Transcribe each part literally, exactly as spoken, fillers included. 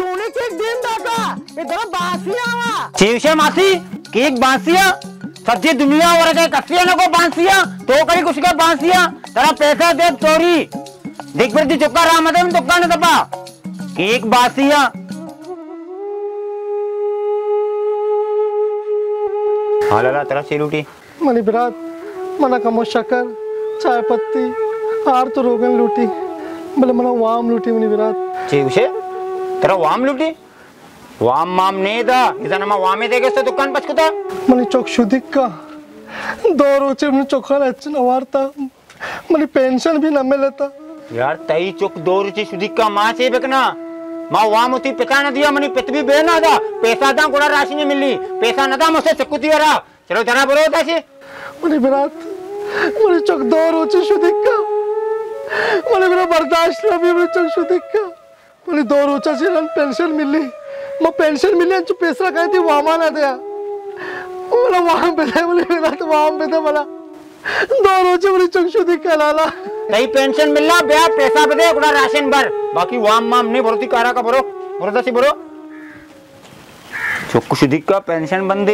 उन्हें cake then दाता ये दोनों बांसिया वा चेवशे मासी केक बांसिया सच्ची दुनिया और के कसिया न को बांसिया तो करी कुछ के बांसिया तेरा पैसा दे चोरी देख पर चुका रहा मदन दुकान दबा केक बांसिया हालाला तेरा चेलूटी मनी बिरात मना कमो शक्कर चाय पत्ती आर तो रोगन लूटी बोले मना वाम लूटी मनी बिरात चेवशे तेरा वाम लूटी वाम माम नहीं था इधर नमा वामे देखे तो दुकान पचकुता मनी चौक शुद्धिक का दो रोचे मनी चौका अच्छा नवारता मनी पेंशन भी न मिलता यार तई चौक दो रुचि शुद्धिक का माँ से बेकना माँ वाम होती पिता न दिया मनी पित भी बेना था पैसा था गुड़ा राशि ने मिली पैसा न था मुझसे चकुती वाला चलो जरा बोलो था सी मनी बिरात मनी चौक दो रोचे शुद्धिक का मनी बिरा बर्दाश्त न भी मनी चौक शुद्धिक का मनी दो रोचा से पेंशन मिली मैं पेंशन मिली अंचु पैसा कहीं थी वामा ना दिया बोला वहाँ पे थे बोले मेरा तो वहाँ पे थे बोला दो रोजे बोले चंक्षु दिखा लाला कहीं पेंशन मिलना ब्याह पैसा पे दे गुड़ा राशन भर बाकी वाम माम नहीं भरोती कारा का भरो भरोता सी भरो चुक्कू शुद्धिक का पेंशन बंदी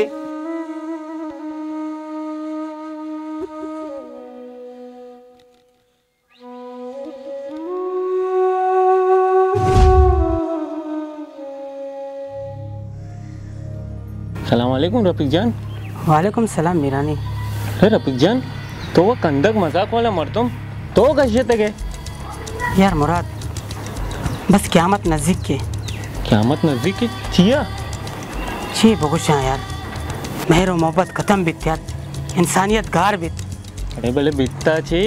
सलाम वालेकुम रफीक जान। वालेकुम सलाम मीरानी। अरे रफीक जान तो वो कंदक मजाक वाला मर्दम तो कशे तक यार मुराद बस क़यामत नज़दीक के क़यामत नज़दीक के छिया छी बगुशा यार मेहर मोहब्बत खत्म बीत यार इंसानियत गार बीत अरे भले बीतता छे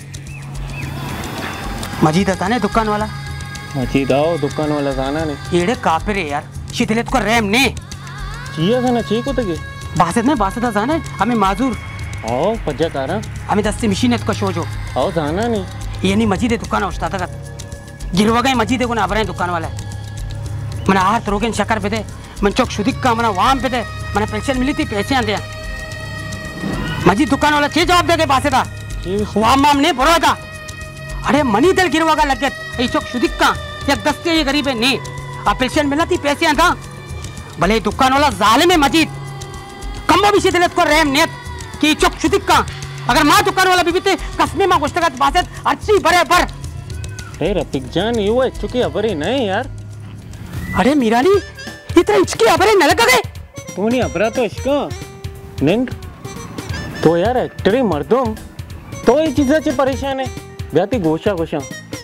मजीद आता ने दुकान वाला मजीद आओ दुकान वाला जाना ने येड़े काफिर है यार शिथिलत को रहम ने चिया खाना ची को तके बासत ने बासत जाने हमें माजूर आओ पज्जा तारा हमें दस्ती मशीन को शोजो आओ जाना नहीं ये नहीं मजीद दुकान उस्ता तक गिरवा गए मजीद को ना अबरे दुकान वाला मना आहार तरोगन शक्कर पे दे मन चौक शुद्धिक का मना वाम पे दे मना पेंशन मिली थी पैसे आंदे मजीद दुकान वाला छे जवाब दे दे बासे था वाम माम ने भरो था अरे मनी दल गिरवा का लगे ये चौक शुद्धिक का या दस्ते ये गरीब है नहीं अब पेंशन मिला थी पैसे आंदा भले दुकान वाला जालिम है मजीद कम्बो भी शिथिलत को रहम नियत कि चौक शुद्धिक का अगर माँ दुकान वाला बीबीते कसमे माँ गुश्तगत बासत अच्छी बड़े पर अरे रफीक जान ये वो चुकी अबरे नहीं यार अरे मीरानी इतना इचकी अबरे न लगा गए तू नहीं अबरा तो इसका निंग तो यार एक्टरी मर्दम तो ये चीज़ से परेशान है ब्याती गोशा गोशा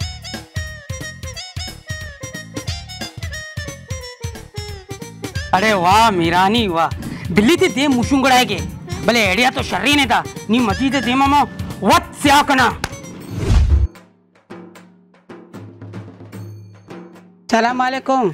अरे वाह मीरानी वाह बिल्ली ते दे मुशुंगड़ाए के भले एडिया तो शर्री ने था नी मजीद दे मामा वत स्याकना सलाम वालेकुम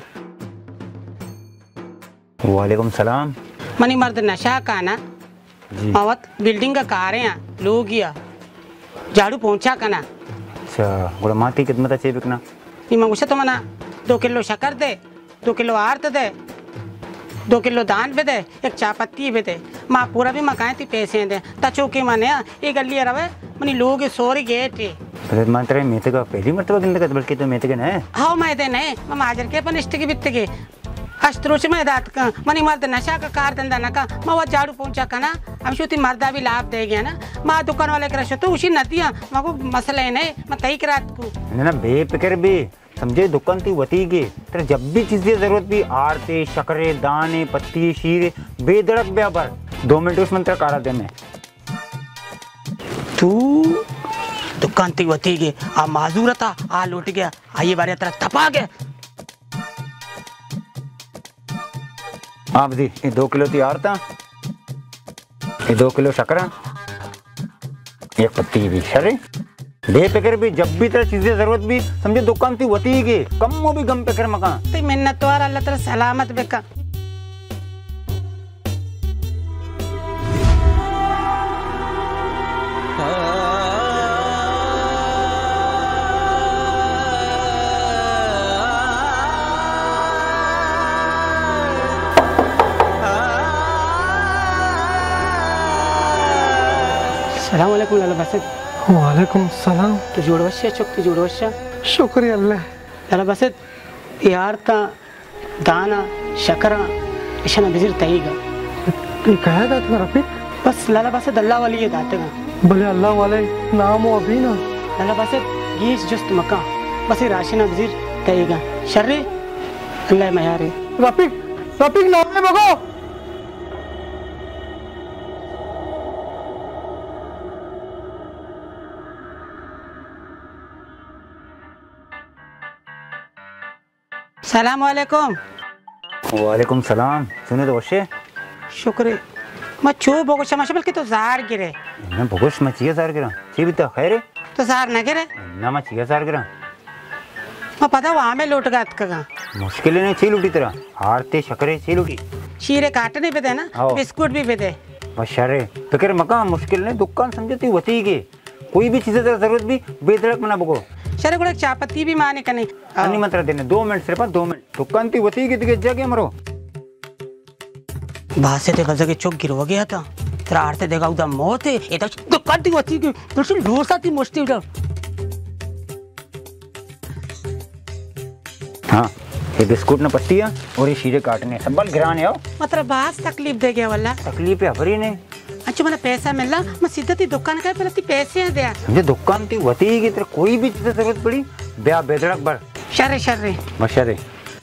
वालेकुम सलाम मनी मर्द नशा का ना मवत बिल्डिंग का कारे हैं लोग या झाड़ू पहुंचा कना अच्छा गुड़ा माती कितना चाहिए बिकना नी मंगुशा तो मना दो किलो शक्कर दे दो किलो आर्त दे दो किलो दान पे दे एक चापत्ती पे दे माँ पूरा भी मकान थी पैसे दे तचो के माने ये गली रवे मनी लोग सोरी गए थे तो मात्र मेते का पहली मर्तबा गिनते का बल्कि तो मेते के ना हाँ मैं दे नहीं मैं माजर के पन इष्ट की बित्ते के अष्टरोच में दात का मनी मर्द नशा का कार धंधा ना का मैं वो झाड़ू पहुंचा कना हम शुति मर्दा भी लाभ दे गया ना माँ दुकान वाले कर तो उसी नदियाँ माँ को मसला है नहीं मैं तई की रात को ना बेफिक्र भी समझे दुकान थी वती के तेरे जब भी चीजें जरूरत भी आरते शकरे दाने पत्ती शीरे बेधड़क व्यापार दो मिनट उसमें तेरा कारा दे मैं तू दुकान थी वती के आ माजूर था आ लौट गया आइए बारे तेरा थपा गया आप जी ये दो किलो तैयार था ये दो किलो शकरा एक पत्ती भी शरे बेफिक्र भी जब भी तेरा चीजें जरूरत भी समझे दुकान थी वती के कम वो भी गम फिक्र मकान ते मिन्नत वार अल्लाह तेरा सलामत बेका सलाम वालेकुम लाला बसत वालेकुम सलाम तो जोड़वश्या चुक तो जोड़वश्या शुक्रिया अल्लाह लाला बसत यार ता दाना शकरा इशना बिजिर तईगा ये कहा था तुम्हारा रफीक? बस लाला बासे दल्ला वाली ये दातेगा भले अल्लाह वाले नाम हो अभी ना लाला बासे गीस जस्त मका बस ये राशिना बिजिर तईगा शर्रे अल्लाह मयारे रफीक रफीक नाम है बगो सलाम वालेकुम। वालेकुम सलाम। सुने तो वशे शुक्र मैं चो बोगो शमाश बल्कि तो जार गिरे ना भगोश मचिया सार गिरा ची बिता खैर तो जार न गिरे ना मचिया सार गिरा मैं पता वहाँ में लौट गया का मुश्किल ने छी लुटी तरह हारते शकरे छी लुटी शीरे काटने पे दे ना हाँ। बिस्कुट भी पे दे बशरे फिक्र मका मुश्किल ने दुकान समझती वती के कोई भी चीज़ जरूरत भी बेधड़क मना बको शरे गुड़े चापत्ती भी माने कने नहीं मंत्र देने दो मिनट सिर्फ दो मिनट दुकान ती वती के दिखे जाके मरो बासे ते गज़ के चौक गिरवा गया था तेरा आरते देखा उधर मौत है ये तो दुकान ती वती के बिल्कुल लोसा ती मुश्ती उधर हाँ ये बिस्कुट न पत्तियाँ और ये शीरे काटने सब बल गिराने आओ मतलब बास तकलीफ दे गया वाला तकलीफ है हरी ने अच्छा मैंने पैसा मिला मैं सीधा ती दुकान का पहले ती पैसे दे समझे दुकान ती वती की तेरे कोई भी चीज़ जरूरत पड़ी ब्याह बेधड़क बर शर्रे शर्रे बशरे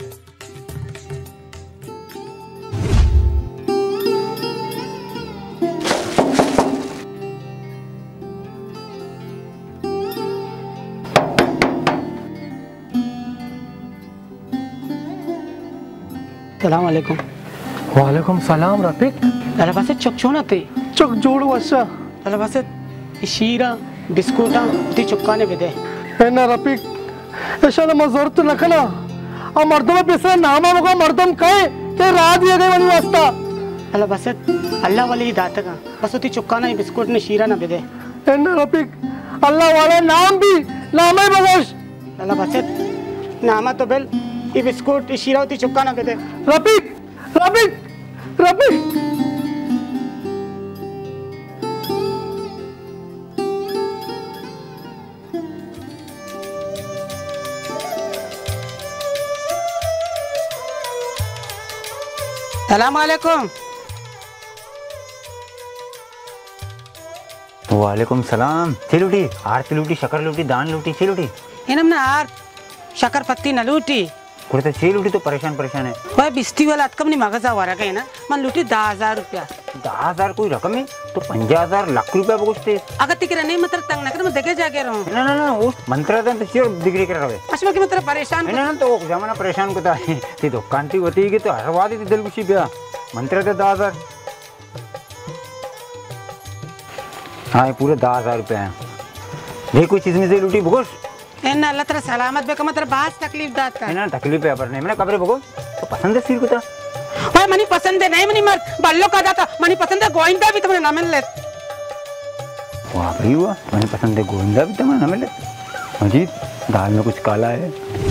सलाम वालेकुम। वालेकुम सलाम रफीक लाला बासे चौक छोना थे चुक जोड़ वशा लाला बासे शीरा बिस्कुटा ती चुक्काने पे दे है ना रफीक ऐसा ना मजूरत नखना और मर्दों में पिसरा नाम होगा मर्दम कहे ते रात दिया गई वाली वास्ता लाला बासे अल्लाह वाली दात का बस ती चुक्काना ही बिस्कुट ने शीरा ना पे दे है ना रफीक अल्लाह वाले नाम भी नाम है बगोश लाला बासे नामा तो बेल ये बिस्कुट ये शीरा ती चुक्काना पे दे रफीक रफीक रफीक सलाम वालेकुम। वालेकुम सलाम। छी लुटी आरती लुटी शकर लुटी दान लुटी छी लुटी इनम ना आर शकर पत्ती न लूटी कुछ तो छी लुटी तो परेशान परेशान है वह बिस्ती वाला अतकम नहीं मगजा वारा कहीं ना मन लूटी दस हजार रुपया दस हजार कोई रकम है तो पंजा हजार लाख रुपया बगुस्ते अगर तिकरा नहीं मतलब तंग ना कर मैं देखे जाके रहूं ना ना ना वो मंत्र दें तो श्योर डिग्री कर रहे अच्छा मैं मतलब परेशान ना ना तो जमाना परेशान को था ती दुकान ती होती है तो हर वादी थी दिल खुशी पिया मंत्र दे दस हजार हाँ ये पूरे दस हजार रुपये हैं ये कोई चीज़ में से लूटी भगोश है ना अल्लाह तेरा सलामत बेका मतलब बात तकलीफ दात का है ना तकलीफ है पर नहीं मैंने कब्रे भगो तो पसंद है सिर को था भाई मनी पसंद है नहीं मनी मर बल्लो का जाता मनी पसंद है गोइंदा भी तुम्हें ना मिल ले वाह भाई हुआ मैंने पसंद है गोविंदा भी तुम्हें ना मिले अजीत दाल में कुछ काला है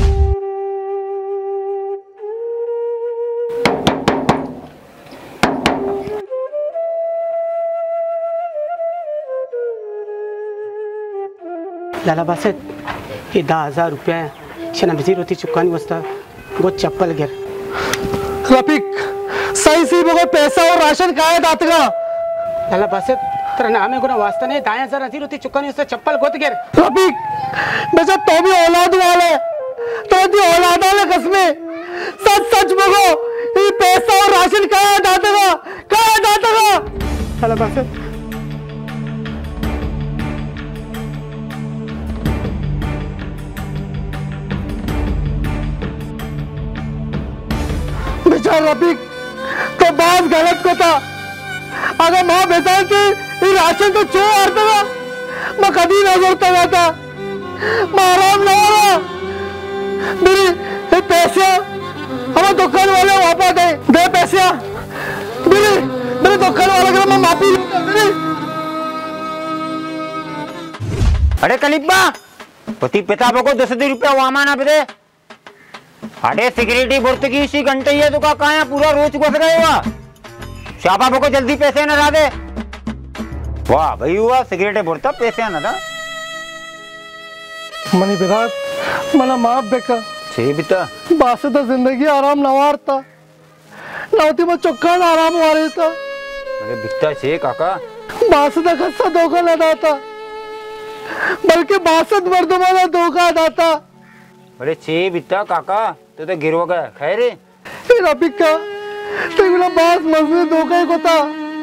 लाला बासेत ये दस हजार रुपया है शना बिजी रोती चुकानी वस्ता वो चप्पल गिर रफीक सही सी बगो पैसा और राशन खाए दात का लाला बासेत तेरा नाम है गुना वास्ता नहीं दाएं हजार रोती रोती चुकानी वस्ता चप्पल गोद गिर रफीक बेचा तो भी औलाद वाले तो भी औलाद वाले कसमे सच सच बगो ये पैसा और राशन खाए दात का खाए दात का लाला बासेत बेचार रफीक तो बात गलत को था अगर माँ बेचारती ये राशन तो चो आरता था मैं कभी ना जोड़ता था मैं आराम ना हो मेरी ये पैसे हमें दुकान वाले वापस दे दे पैसे मेरे मेरे दुकान वाले के मैं माफी मेरी अरे कलिब्बा पति पिता को दस हजार रुपया वामाना पे दे अरे सिक्योरिटी बोलते की इसी घंटे ही है तो का कहाँ पूरा रोज घुस गए हुआ शापा को जल्दी पैसे न ला दे वाह भाई हुआ सिगरेट बोलता पैसे न था मनी बिरात मला माफ बेका छे बिता बासे तो जिंदगी आराम नवारता नवती में चौक्का आराम वारे था अरे बिता छे काका बासे तो खस्सा धोखा लदाता बल्कि बासत मर्दमाना धोखा दाता अरे छे बिता काका तो तो गिरवा गया खैर रे रफिका तो बोला बास मजने धोखा ही कोता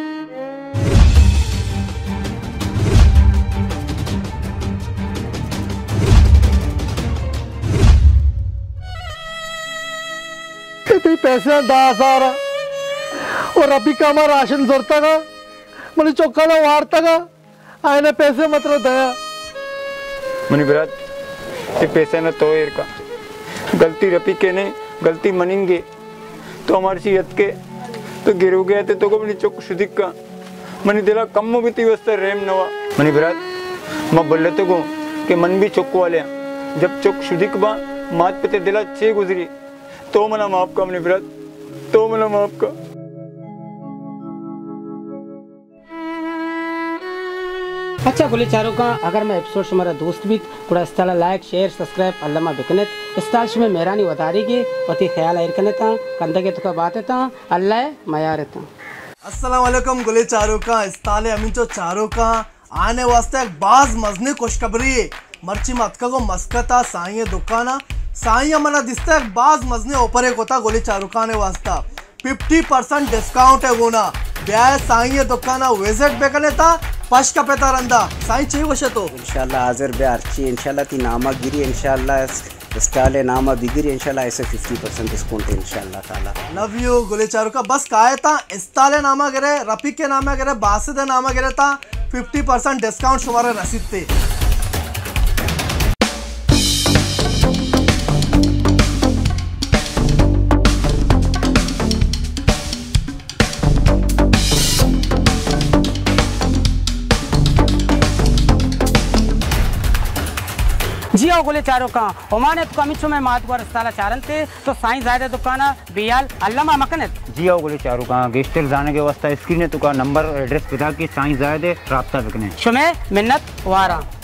ते पैसे दहा हजार और रफिका मा राशन जोरता का म्हणजे चौकाला वारता का आयने पैसे मात्र दया मनी विराट ये पैसे न तो एर का गलती रफीके ने गलती मनेंगे तो हमारी सीयत के तो गिरो गया थे तो को मनी चौक शुदिक का मनी दिला कम भी तीवस्ता रेम नवा मनी विराट मैं बोल लेते को कि मन भी चौक वाले जब चौक शुदिक बा मात पे दिला छे गुजरी तो मना माफ का मनी विराट तो मना माफ का अच्छा बोले चारों का अगर मैं एपिसोड हमारा दोस्त भी थोड़ा इस तरह लाइक शेयर सब्सक्राइब अल्लामा बिकनेत इस ताल में मेहरानी वतारी के अति ख्याल आयर करने था कंधा के तो का बात था अल्लाह मया रहता अस्सलाम वालेकुम गुले चारों का इस्ताले अमीन चो चारों का आने वास्ते एक बाज मजने खुशखबरी मर्ची मतका को मस्कता साइए दुकाना साइया मना दिसता एक बाज मजने ऊपर एक होता गोली चारों का आने वास्ता फिफ्टी परसेंट डिस्काउंट है वो ना ब्याह साइए दुकाना विजिट बेकने था पश का पेता रंदा साई चाहिए वशे तो इंशाल्लाह हाजिर बे अर्ची इंशाल्लाह ती नामा गिरी इंशाल्लाह स्टाले नामा बिगिरी इंशाल्लाह ऐसे फिफ्टी परसेंट डिस्काउंट इंशाल्लाह ताला लव यू गुले चारों का बस काहे था इस्ताले नामा गिरे रफीक के नामा गिरे बासिद नामा गिरे था फिफ्टी परसेंट डिस्काउंट शुमारे रसीद थे जी आओ गोले चारों का ओमाने तो कमिचो में मातवर इस्ताला चारन थे तो साईं जायदा दुकाना बियाल अल्लामा मकनत जी आओ बोले चारों का गेस्टर जाने के वास्ता स्क्रीन है तो का नंबर एड्रेस बता के साइंस जायदे राब्ता बिकने शुमे मिन्नत वारा